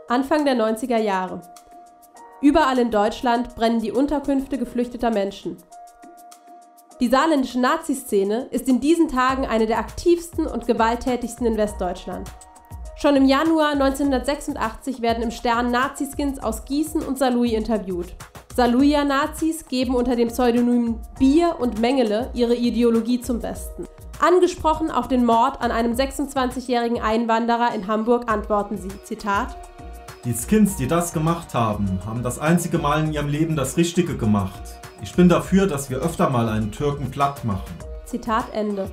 Anfang der 90er Jahre. Überall in Deutschland brennen die Unterkünfte geflüchteter Menschen. Die saarländische Nazi-Szene ist in diesen Tagen eine der aktivsten und gewalttätigsten in Westdeutschland. Schon im Januar 1986 werden im Stern Naziskins aus Gießen und Saarlouis interviewt. Saarlouier Nazis geben unter dem Pseudonym Bier und Mengele ihre Ideologie zum Besten. Angesprochen auf den Mord an einem 26-jährigen Einwanderer in Hamburg antworten sie, Zitat: Die Skins, die das gemacht haben, haben das einzige Mal in ihrem Leben das Richtige gemacht. Ich bin dafür, dass wir öfter mal einen Türken platt machen. Zitat Ende.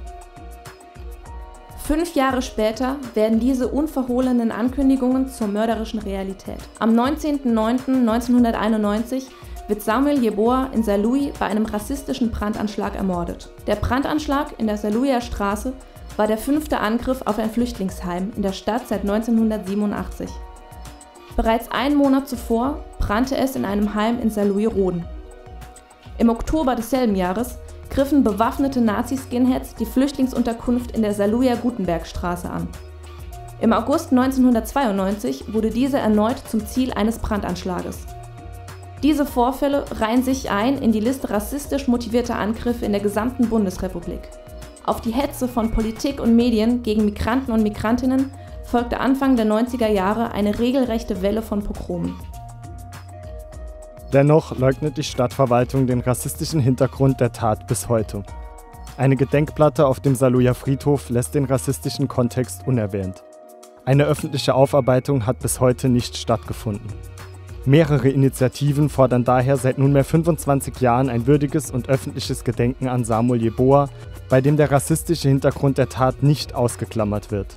5 Jahre später werden diese unverhohlenen Ankündigungen zur mörderischen Realität. Am 19.09.1991 wird Samuel Yeboah in Saarlouis bei einem rassistischen Brandanschlag ermordet. Der Brandanschlag in der Saarlouier Straße war der 5. Angriff auf ein Flüchtlingsheim in der Stadt seit 1987. Bereits einen Monat zuvor brannte es in einem Heim in Saarlouis-Roden. Im Oktober desselben Jahres griffen bewaffnete Nazi-Skinheads die Flüchtlingsunterkunft in der Saarlouier Gutenbergstraße an. Im August 1992 wurde diese erneut zum Ziel eines Brandanschlages. Diese Vorfälle reihen sich ein in die Liste rassistisch motivierter Angriffe in der gesamten Bundesrepublik. Auf die Hetze von Politik und Medien gegen Migranten und Migrantinnen folgte Anfang der 90er Jahre eine regelrechte Welle von Pogromen. Dennoch leugnet die Stadtverwaltung den rassistischen Hintergrund der Tat bis heute. Eine Gedenkplatte auf dem Saarlouier Friedhof lässt den rassistischen Kontext unerwähnt. Eine öffentliche Aufarbeitung hat bis heute nicht stattgefunden. Mehrere Initiativen fordern daher seit nunmehr 25 Jahren ein würdiges und öffentliches Gedenken an Samuel Yeboah, bei dem der rassistische Hintergrund der Tat nicht ausgeklammert wird.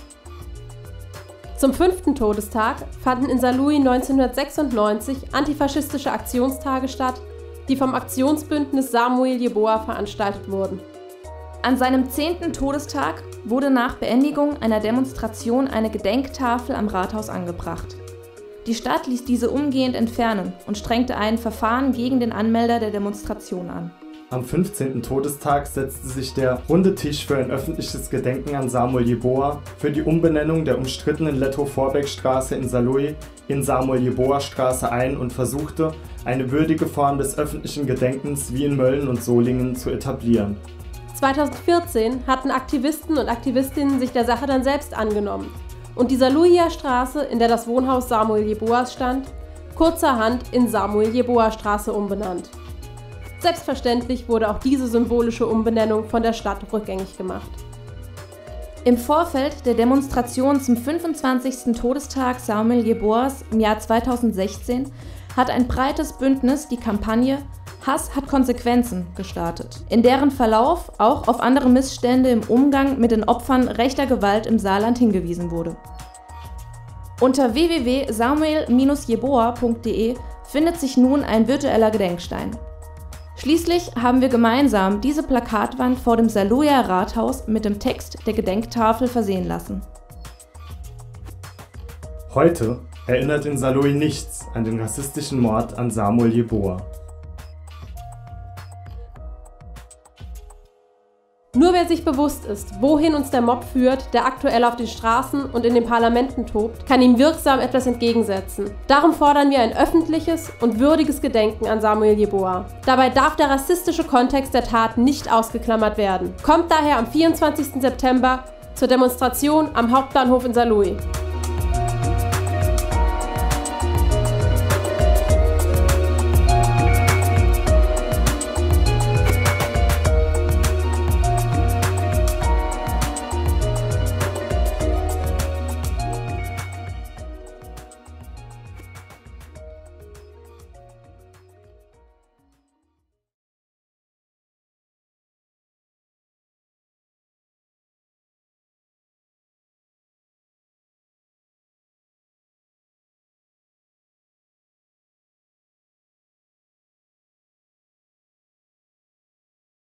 Zum 5. Todestag fanden in Saarlouis 1996 antifaschistische Aktionstage statt, die vom Aktionsbündnis Samuel Yeboah veranstaltet wurden. An seinem 10. Todestag wurde nach Beendigung einer Demonstration eine Gedenktafel am Rathaus angebracht. Die Stadt ließ diese umgehend entfernen und strengte ein Verfahren gegen den Anmelder der Demonstration an. Am 15. Todestag setzte sich der Runde Tisch für ein öffentliches Gedenken an Samuel Yeboah für die Umbenennung der umstrittenen Lettow-Vorbeck-Straße in Saarlouis in Samuel-Yeboah-Straße ein und versuchte, eine würdige Form des öffentlichen Gedenkens wie in Mölln und Solingen zu etablieren. 2014 hatten Aktivisten und Aktivistinnen sich der Sache dann selbst angenommen und die Saarlouier Straße, in der das Wohnhaus Samuel Yeboahs stand, kurzerhand in Samuel-Yeboah-Straße umbenannt. Selbstverständlich wurde auch diese symbolische Umbenennung von der Stadt rückgängig gemacht. Im Vorfeld der Demonstration zum 25. Todestag Samuel Yeboahs im Jahr 2016 hat ein breites Bündnis die Kampagne Hass hat Konsequenzen gestartet, in deren Verlauf auch auf andere Missstände im Umgang mit den Opfern rechter Gewalt im Saarland hingewiesen wurde. Unter www.samuel-yeboah.de findet sich nun ein virtueller Gedenkstein. Schließlich haben wir gemeinsam diese Plakatwand vor dem Saarlouier Rathaus mit dem Text der Gedenktafel versehen lassen. Heute erinnert in Saarlouis nichts an den rassistischen Mord an Samuel Yeboah. Nur wer sich bewusst ist, wohin uns der Mob führt, der aktuell auf den Straßen und in den Parlamenten tobt, kann ihm wirksam etwas entgegensetzen. Darum fordern wir ein öffentliches und würdiges Gedenken an Samuel Yeboah. Dabei darf der rassistische Kontext der Tat nicht ausgeklammert werden. Kommt daher am 24. September zur Demonstration am Hauptbahnhof in Saarlouis.